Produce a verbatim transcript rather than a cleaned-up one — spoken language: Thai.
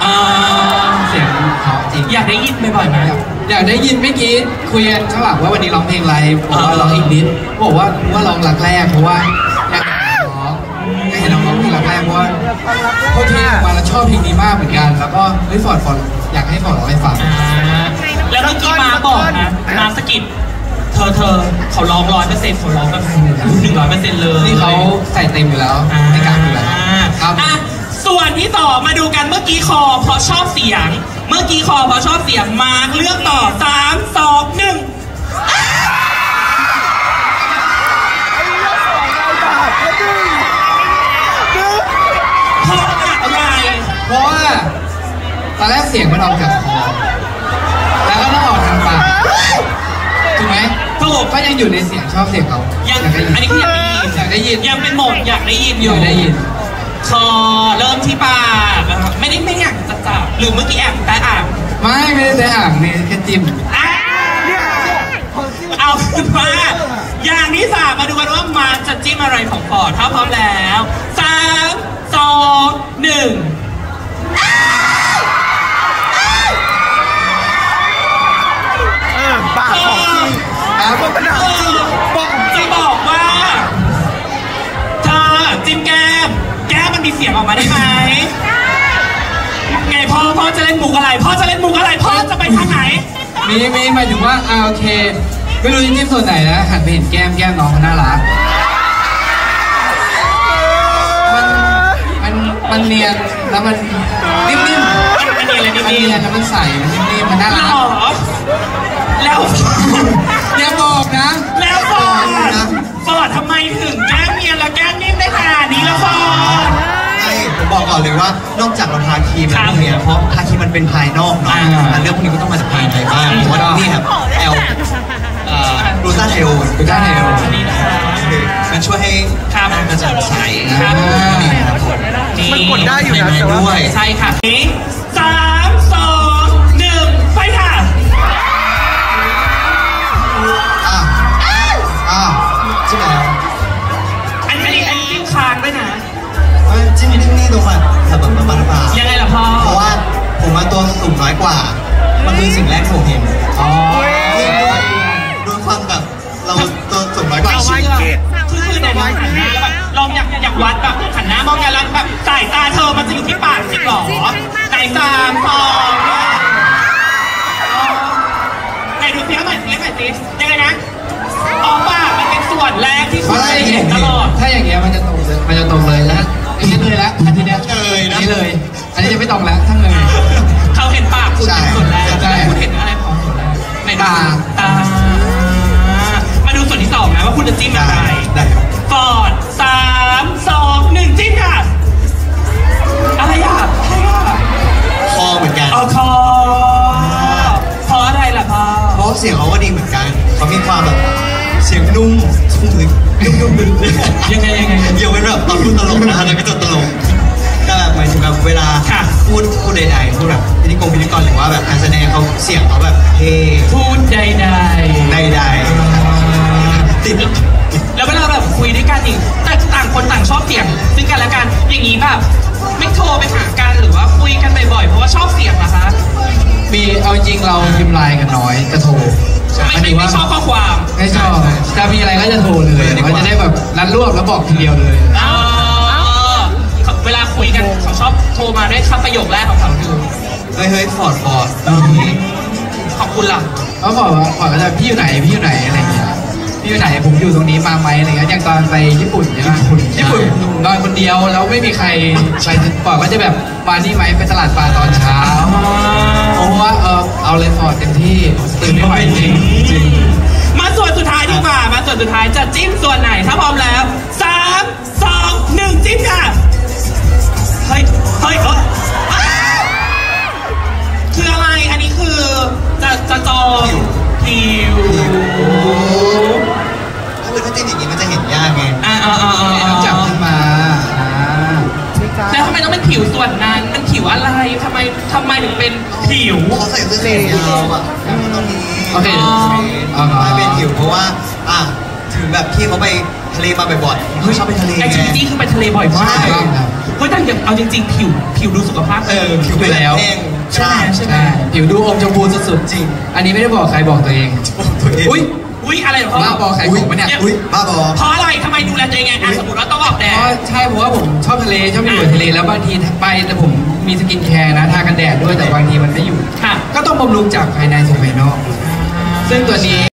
เสียงเพราะจริงอยากได้ยินบ่อยๆไหมอยากได้ยินเมื่อกี้คุยกันข้างหลังว่าวันนี้ร้องเพลงอะไรบอกว่าร้องอีกนิดบอกว่าว่าร้องรักแรกเพราะว่าอยากร้องอยากเห็นน้องร้องเพลงรักแรกเพราะว่าเพราะเพลงมาแล้วชอบเพลงนี้มากเหมือนกันแล้วก็เฮ้ยฟอร์ดฟอร์ดอยากให้ฟอร์ดร้องให้ฟังแล้วเมื่อกี้มาบอกนะมาสกิดเธอเธอเขาร้องร้อยเปอร์เซ็นต์เขาร้องแบบหนึ่งร้อยเปอร์เซ็นต์เลยนี่เขาใส่เต็มอยู่แล้วในการอยู่แล้วครับส่วนที่ต่อมาดูกันเมื่อกี้คอเพราะชอบเสียงเมื่อกี้คอเพราะชอบเสียงมาเลือกต่อสามสองหนึ่งเพราะอะไรเพราะว่าตอนแรกเสียงมันออกจากคอแล้วก็ต้องออกทางปากถูกไหมถูกก็ยังอยู่ในเสียงชอบเสียงเขายังอันนี้คืออยากได้ยินอยากได้ยินยังเป็นโหมดอยากได้ยินอยู่ได้ยินคอเริ่มที่ปากไม่ได้ไม่อยากจะจับหรือเมื่อกี้แอบแต่อ่างไม่ไม่ได้แต่อ่างนี่แค่จิ้มเอาขึ้นมาอย่างที่สามมาดูกันว่ามาจะจิ้มอะไรของฟอร์ดถ้าพร้อมแล้วสามสองหนึ่งปากของจริงครับจะบอกว่าเธอจิ้มแก้มแก้มมันมีเสียงออกมาได้ไหมไงพ่อพ่อจะเล่นมุกอะไรพ่อจะเล่นมุกอะไรพ่อจะไปทางไหนมีมีหมายถึงว่าอ่าโอเคไม่รู้จิ้มส่วนไหนนะหันไปเห็นแก้มแก้มน้องเขาน่ารักมันมันมันเนียนแล้วมันนิ่มๆมันเนียนเลยนิ่มๆมันเนียนแล้วมันใสมันนิ่มๆมันน่ารักแล้วอย่าบอกนะแล้วฟอร์ดฟอร์ดทำไมถึงแก้มเนียนแล้วแก้มนิ่มได้ขนาดนี้แล้วฟอร์ดผมบอกก่อนเลยว่านอกจากเราทาครีมแล้วพวกนี้เพราะทาครีมมันเป็นภายนอกเนาะแต่เรื่องพวกนี้ก็ต้องมาจากภายในบ้างเพราะว่านี่ครับแอลรูซ่าไทโอรูซ่าไทโอมันช่วยให้กระจ่างใสมันกดได้อยู่นะแต่ว่าใช่ค่ะนี่สามสองหนึ่งไปค่ะอ้าวอ้าวใช่ไหมอันนี้อันนี้ค้างด้วยนะจิ้มนิ่งๆตรงแบบแบบแบบแบบแบบยังไงล่ะพ่อเพราะว่าผมมาตัวสูงน้อยกว่ามันคือสิ่งแรกที่ผมเห็นอ๋อด้วยด้วยความแบบเราตัวสูงน้อยกว่าคือคือในบ้านหันหน้าแบบลองอยากอยากวัดแบบหันหน้ามองกันแล้วแบบสายตาเธอมันจะอยู่ที่ปากจริงหรอไหนสามสองไหนดูเสียงหน่อยเสียงหน่อยสิยังไงนะอ๋อปากมันเป็นส่วนแรกที่คุณจะเห็นตลอดถ้าอย่างเงี้ยมันจะตรงมันจะตรงเลยแล้วนี่เลยแล้วอันนี้เนี่ยเลยนะนี่เลยอันนี้จะไม่ตรงแล้วทั้งเลยเขาเห็นปากคุณเป็นส่วนแรกคุณเห็นอะไรพอส่วนแรกในตาตามาดูส่วนที่สองนะว่าคุณจะจิ้มอะไรฟอร์ดสามสองหนึ่งจิ้มค่ะอะไรอ่ะอะไรอ่ะคอเหมือนกันอ๋อคอเพราะอะไรล่ะพ่อเพราะเสียงเขาก็ดีเหมือนกันเขามีความแบบเสียงนุ่มชุ่มลึกนุ่มๆลึกยังไงยังไงยังเป็นแบบตอนพูดตลกนะแล้วก็จะตลกก็แบบหมายถึงแบบเวลาพูดพูดใดๆพูดแบบพิธีกรพิธีกรหรือว่าแบบการแสดงเขาเสียงเขาแบบเท่พูดใดๆใดๆติดแล้วเวลาแบบคุยด้วยกันอีกแต่ต่างคนต่างชอบเสียงซึ่งกันและกันอย่างนี้แบบไม่โทรไปหากันหรือว่าคุยกันบ่อยๆเพราะว่าชอบเสียงนะคะมีเอาจริงเราพิมพ์ไลน์กันน้อยจะโทรไม่ไม่ชอบข้อความไม่ชอบจะมีอะไรก็จะโทรเลยมันจะได้แบบรัดรวบแล้วบอกทีเดียวเลยเวลาคุยกันเขาชอบโทรมาด้วยคำประโยคแรกของเขาคือเฮ้ยเฮ้ยฟอร์ดฟอร์ดขอบคุณล่ะเขาบอกว่าฟอร์ดก็จะพี่อยู่ไหนพี่อยู่ไหนอะไรอย่างเงี้ยพี่อยู่ไหนผมอยู่ตรงนี้มาไหมอะไรเงี้ยอย่างตอนไปญี่ปุ่นใช่ไหมญี่ปุ่นนอนคนเดียวแล้วไม่มีใครไปฟอร์ดก็จะแบบมานี่ไหมไปตลาดปลาตอนเช้าเพราะว่าเออเอาเลยฟอร์ดเต็มที่ตื่นไม่ไหวจริงจริงมาส่วนสุดท้ายดีกว่ามาส่วนสุดท้ายจะจิ้มส่วนไหนถ้าพร้อมแล้วสามสองหนึ่งจิ้มค่ะเฮ้ยเฮ้ยเฮ้ยคืออะไรอันนี้คือจะจะจอผิวถ้าเป็นถ้าจิ้มอย่างนี้มันจะเห็นยากไงอ่าอ่าอ่าอ่าจับขึ้นมาแล้วทำไมต้องเป็นผิวส่วนนั้นมันผิวอะไรทำไมทำไมถึงเป็นผิวเขาใส่เสื้อแขนยาวอ่ะตรงนี้โอเคไม่เป็นผิวเพราะว่าอ่ะถืถึงแบบที่เขาไปทะเลมาบ่อยๆเขาชอบไปทะเลแอคทิวิตี้คือไปทะเลบ่อยมากใช่เฮ้ยแต่อย่างเอาจริงๆผิวผิวดูสุขภาพเออผิวไปแล้วใช่ไหมใช่ไหมใช่ผิวดูอมชมพูสุดๆจริง อันนี้ไม่ได้บอกใครบอกตัวเองตัวเองอุ้ยอุ้ยอะไรเหรอบ้าบอใครบอกปะเนี่ยอุ้ยบ้าบอเพราะอะไรทำไมดูแลตัวเองไงอ่ะสมมติว่าต้องออกแดเพดราะใช่เพราะว่าผมชอบทะเลชอบอยู่ทะเลแล้วบางทีไปแต่ผมมีสกินแคร์นะทากันแดดด้วยแต่บางทีมันไม่อยู่ค่ะก็ต้องบำรุงจากภายในสู่ภายนอก ซึ่งตัวนี้